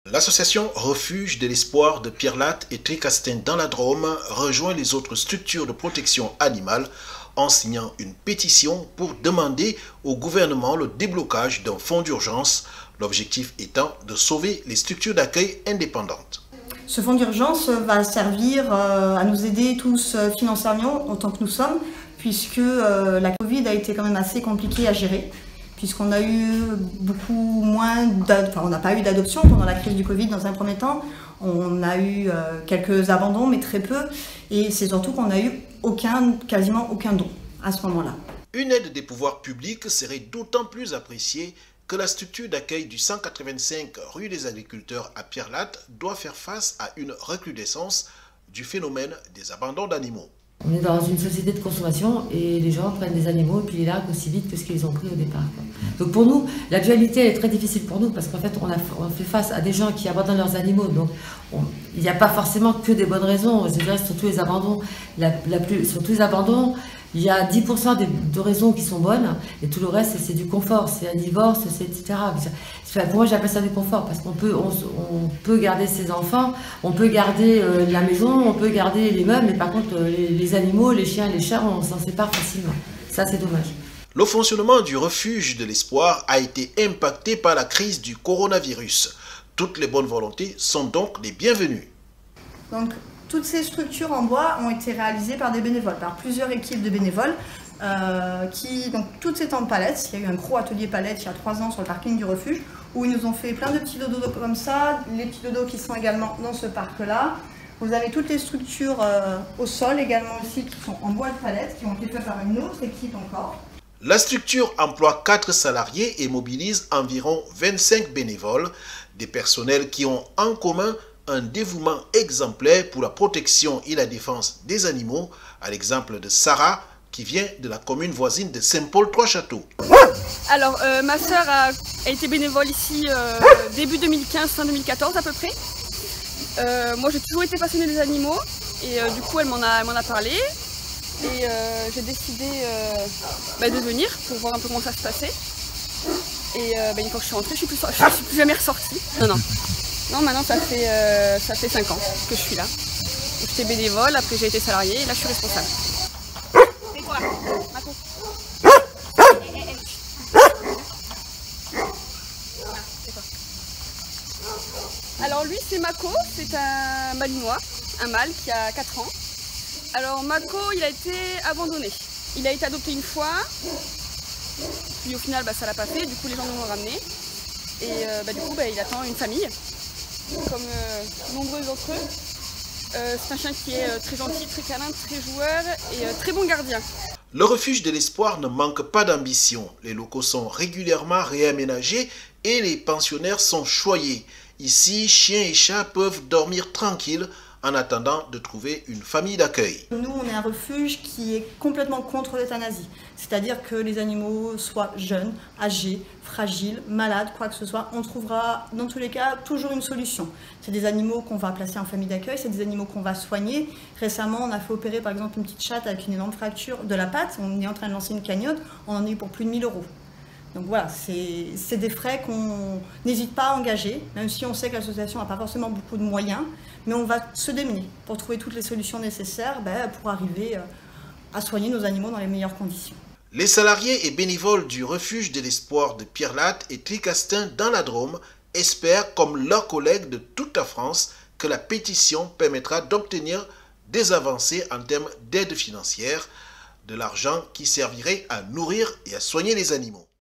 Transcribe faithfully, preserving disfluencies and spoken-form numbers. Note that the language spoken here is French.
L'association Refuge de l'Espoir de Pierrelatte et Tricastin dans la Drôme rejoint les autres structures de protection animale en signant une pétition pour demander au gouvernement le déblocage d'un fonds d'urgence, l'objectif étant de sauver les structures d'accueil indépendantes. Ce fonds d'urgence va servir à nous aider tous financièrement autant que nous sommes, puisque la Covid a été quand même assez compliquée à gérer, puisqu'on a eu beaucoup moins, enfin on n'a pas eu d'adoption pendant la crise du Covid dans un premier temps, on a eu quelques abandons mais très peu, et c'est surtout qu'on n'a eu aucun, quasiment aucun don à ce moment-là. Une aide des pouvoirs publics serait d'autant plus appréciée que la structure d'accueil du cent quatre-vingt-cinq rue des Agriculteurs à Pierrelatte doit faire face à une recrudescence du phénomène des abandons d'animaux. On est dans une société de consommation et les gens prennent des animaux et puis les larguent aussi vite que ce qu'ils ont pris au départ. Donc pour nous, la dualité est très difficile pour nous parce qu'en fait on, a, on fait face à des gens qui abandonnent leurs animaux. Donc on, il n'y a pas forcément que des bonnes raisons. Je dirais sur tous les abandons, la, la plus, sur tous les abandons, il y a dix pour cent de, de raisons qui sont bonnes et tout le reste c'est du confort, c'est un divorce, c'est et cetera. Pour moi j'appelle ça du confort parce qu'on peut, on, on peut garder ses enfants, on peut garder euh, la maison, on peut garder les meubles, mais par contre euh, les, les animaux, les chiens, les chats, on s'en sépare facilement. Ça c'est dommage. Le fonctionnement du refuge de l'espoir a été impacté par la crise du coronavirus. Toutes les bonnes volontés sont donc les bienvenues. Donc, toutes ces structures en bois ont été réalisées par des bénévoles, par plusieurs équipes de bénévoles. Euh, qui, donc, toutes ces en palettes. Il y a eu un gros atelier palette il y a trois ans sur le parking du refuge où ils nous ont fait plein de petits dodos comme ça, les petits dodos qui sont également dans ce parc-là. Vous avez toutes les structures euh, au sol également aussi qui sont en bois de palette, qui ont été faites par une autre équipe encore. La structure emploie quatre salariés et mobilise environ vingt-cinq bénévoles, des personnels qui ont en commun un dévouement exemplaire pour la protection et la défense des animaux, à l'exemple de Sarah, qui vient de la commune voisine de Saint-Paul-Trois-Châteaux. Alors, euh, ma sœur a, a été bénévole ici euh, début deux mille quinze, fin deux mille quatorze à peu près. Euh, moi, j'ai toujours été passionnée des animaux et euh, du coup, elle m'en a, m'en a parlé. Et euh, j'ai décidé euh, bah, de venir pour voir un peu comment ça se passait. Et euh, bah, une fois que je suis rentrée, je ne suis, je suis plus jamais ressortie. Non, non. Non, maintenant, ça fait, euh, ça fait cinq ans que je suis là. J'étais bénévole, après j'ai été salariée et là, je suis responsable. Alors lui c'est Mako, c'est un malinois, un mâle qui a quatre ans. Alors Mako il a été abandonné, il a été adopté une fois, puis au final bah, ça l'a pas fait, du coup les gens l'ont ramené. Et euh, bah, du coup bah, il attend une famille, comme euh, nombreux d'entre eux. Euh, c'est un chien qui est euh, très gentil, très câlin, très joueur et euh, très bon gardien. Le refuge de l'espoir ne manque pas d'ambition. Les locaux sont régulièrement réaménagés et les pensionnaires sont choyés. Ici, chiens et chats peuvent dormir tranquilles en attendant de trouver une famille d'accueil. Nous, on est un refuge qui est complètement contre l'euthanasie. C'est-à-dire que les animaux soient jeunes, âgés, fragiles, malades, quoi que ce soit, on trouvera dans tous les cas toujours une solution. C'est des animaux qu'on va placer en famille d'accueil, c'est des animaux qu'on va soigner. Récemment, on a fait opérer par exemple une petite chatte avec une énorme fracture de la patte. On est en train de lancer une cagnotte, on en a eu pour plus de mille euros. Donc voilà, c'est des frais qu'on n'hésite pas à engager, même si on sait que l'association n'a pas forcément beaucoup de moyens, mais on va se démener pour trouver toutes les solutions nécessaires ben, pour arriver à soigner nos animaux dans les meilleures conditions. Les salariés et bénévoles du refuge de l'espoir de Pierrelatte et Tricastin dans la Drôme espèrent, comme leurs collègues de toute la France, que la pétition permettra d'obtenir des avancées en termes d'aide financière, de l'argent qui servirait à nourrir et à soigner les animaux.